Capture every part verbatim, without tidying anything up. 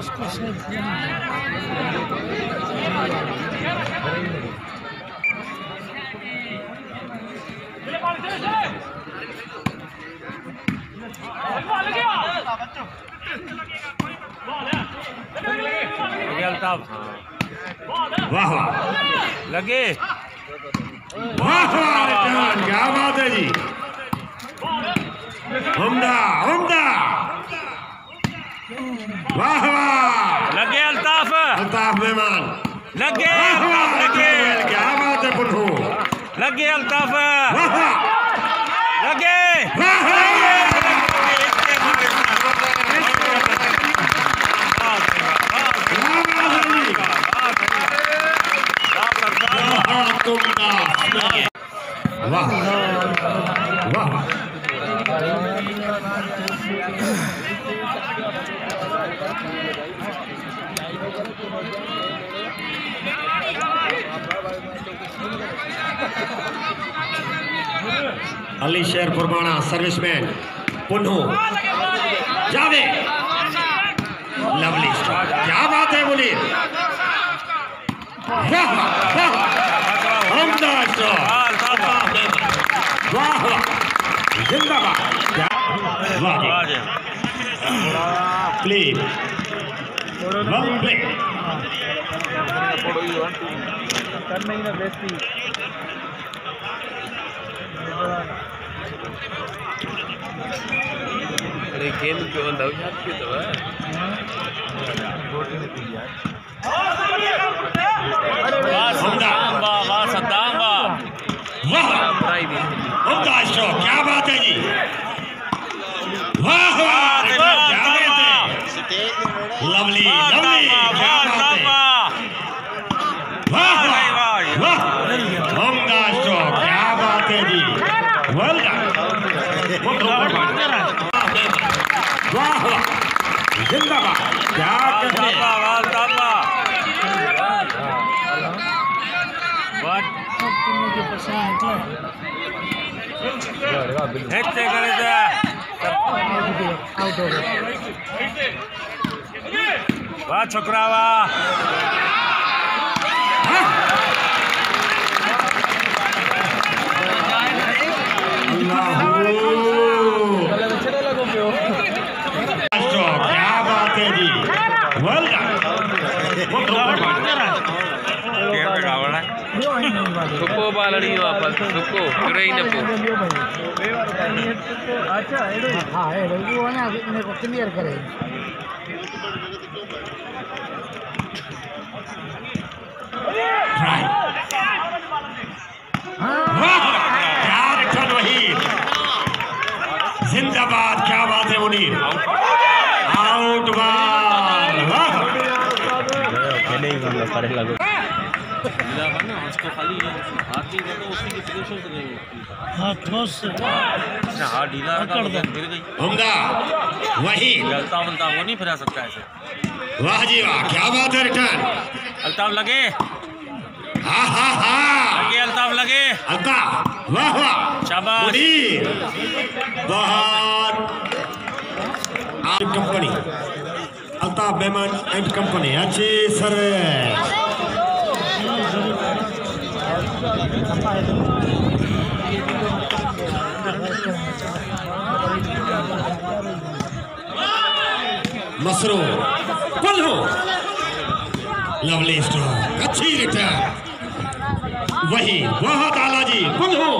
वाह वाह लगे, वाह वाह, क्या बात है जी, उम्दा उम्दा, वाह वाह, लगे अल्ताफ, अल्ताफ मेहमान, लगे लगे, क्या बात है पुन्नू, लगे अल्ताफ, वाह लगे वाह वाह, अली शेर पुरबाना सर्विसमैन पुन्नू जावे, लवली स्ट्रोक, क्या बात है मुनीर, वाह वाह, उम्दा स्ट्रोक, वाह जिंदाबाद, वाह प्ले वेल प्ले, करना ही ना बेस्ती अरे गेम क्यों अंदर याद क्यों तो है सद्दाम वाह वाह सद्दाम वाह, वाह उम्दा स्ट्रोक, क्या बात है जी, वाह वाह, क्या बात है, लवली लवली, क्या बात है, वाह वाह वाह, उम्दा स्ट्रोक, क्या बात है जी, वेल डन, वाह वाह जिंदाबाद, क्या कहते हैं, वाह छोकरा वाह, क्या बात है जी, वेल डन, सुको बालड़ी वापस सुको करे ही न पो अच्छा हाँ है वो ना मेरे को क्लियर करे क्या रिटर्न वही, जिंदाबाद, क्या बात है मुनीर, आउट बॉल, उसको खाली हाथ भी तो उसी की पोजीशन से नहीं हाँ ठोस से हाथ ढीला रखा गिर गई, उम्दा वही, अल्ताफ अल्ताफ वो नहीं फिरा सकता ऐसे, वाह जी वाह, क्या बात है, रिटर्न, अल्ताफ लगे, हाँ हाँ हाँ, लगे अल्ताफ लगे, अल्ताफ, वाह वाह, शाबाश, मुनीर, बहुत company, Altaf Mehman and company, अच्छी सर्विस, मसरू पुन्नू, लवली स्ट्रोक, अच्छी रिटर्न, वही बहुत आला जी, पुन्नू,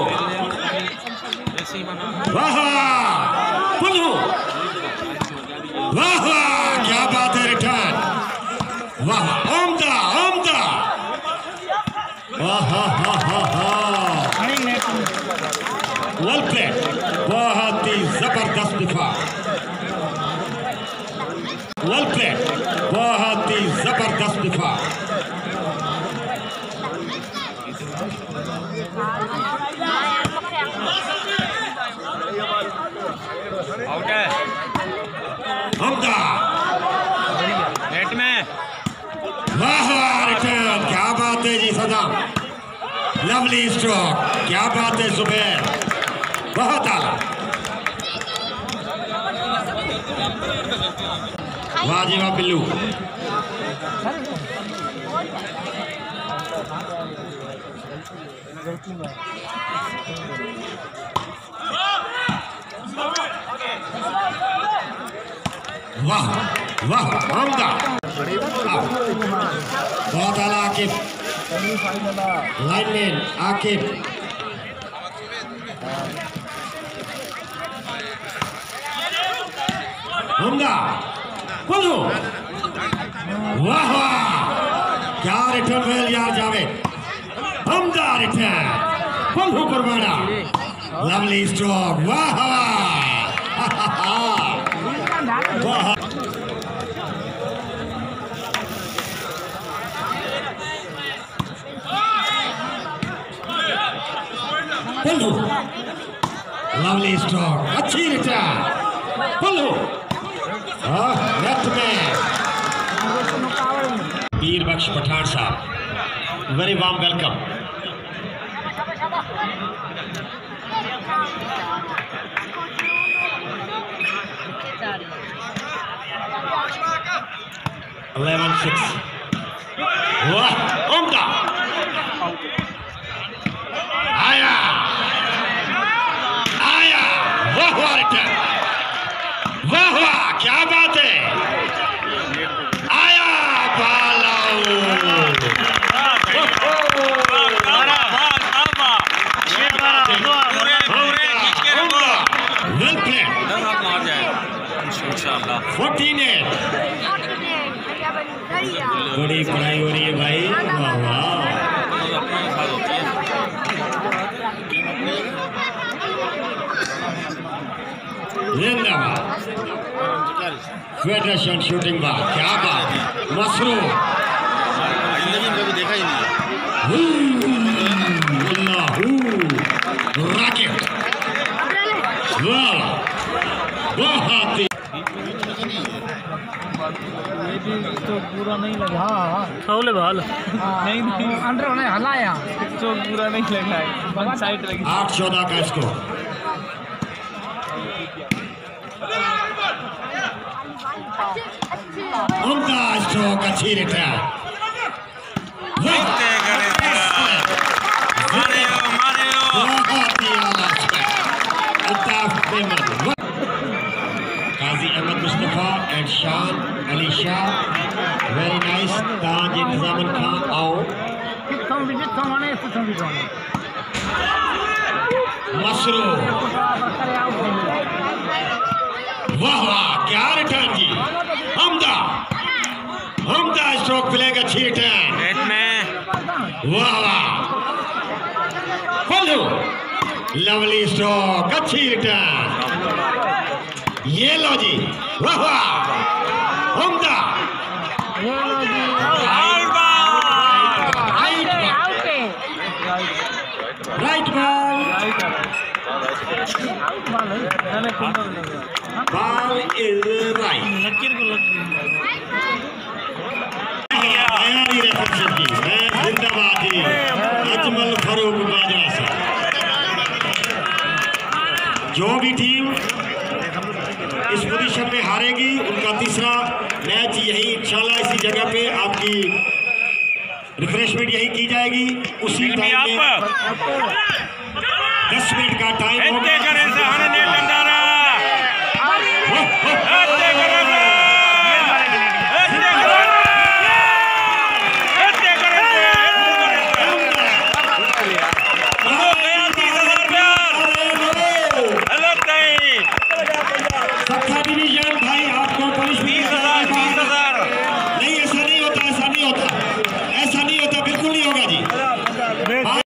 वाह पुन्नू, वाह क्या बात है, रिटर्न, वाह उम्दा उम्दा, वेल प्लेड, बहुत ही जबरदस्त दिफा, वेल प्लेड, बहुत ही जबरदस्त दिफा, आउट है, उम्दा, नेट में, वाह रिटर्न, क्या बात है जी सदाम, लवली स्ट्रोक, क्या बात है जुबैर, बहुत आला, वाह जी वाह बिल्लू। वाह वाह हमदा बहुत आला आकिब लाइनमैन आकिब हमदा बोलो वाह वाह क्या रिटर्न वेल यार जावेद हमदा रिटर्न बोलो कुर्बाना लवली स्ट्रोक वाह वाह बोलो लवली स्ट्रोक अच्छी रिटर्न बोलो लेफ्ट में Pir Bakhsh Pathan Sahab very warm welcome. eleven six वाह उम्दा आया आया वाह वाह रिटर्न वाह वाह क्या बात है आया बालाऊ वेल प्लेड फोर्टीन एट बड़ी पढ़ाई हो रही है भाई वाह वाह जिंदाबाद फेडरेशन शूटिंग बार क्या बात मसरू देखा ही नहीं राकेट वाह बहुत तो पूरा नहीं लगा हाँ फाउल बॉल नहीं नहीं अंडर उन्हें हलाया तो पूरा नहीं लगा है वन साइड लगी आठ चौदह का स्कोर उनका स्ट्रोक अच्छी return Qazi Ahmad Mustafa and Shan Ali Shah very nice Taj इंतजामन खान आओ मसरू वाह वाह क्या रिटर्न जी हमदा हमदा स्ट्रोक प्लेग अच्छी रिटर्न वाह वाह बोलो लवली स्ट्रोक अच्छी रिटर्न ये लो जी वाह वाह हमदा right ball ball is right जिंदाबादी अजमल फरूक बाजवा साहब जो भी टीम इस पोजीशन में हारेगी उनका तीसरा मैच यही इंशाल्लाह इसी जगह पे आपकी रिफ्रेशमेंट यही की जाएगी उसी टाइम में दस मिनट का टाइम होगा।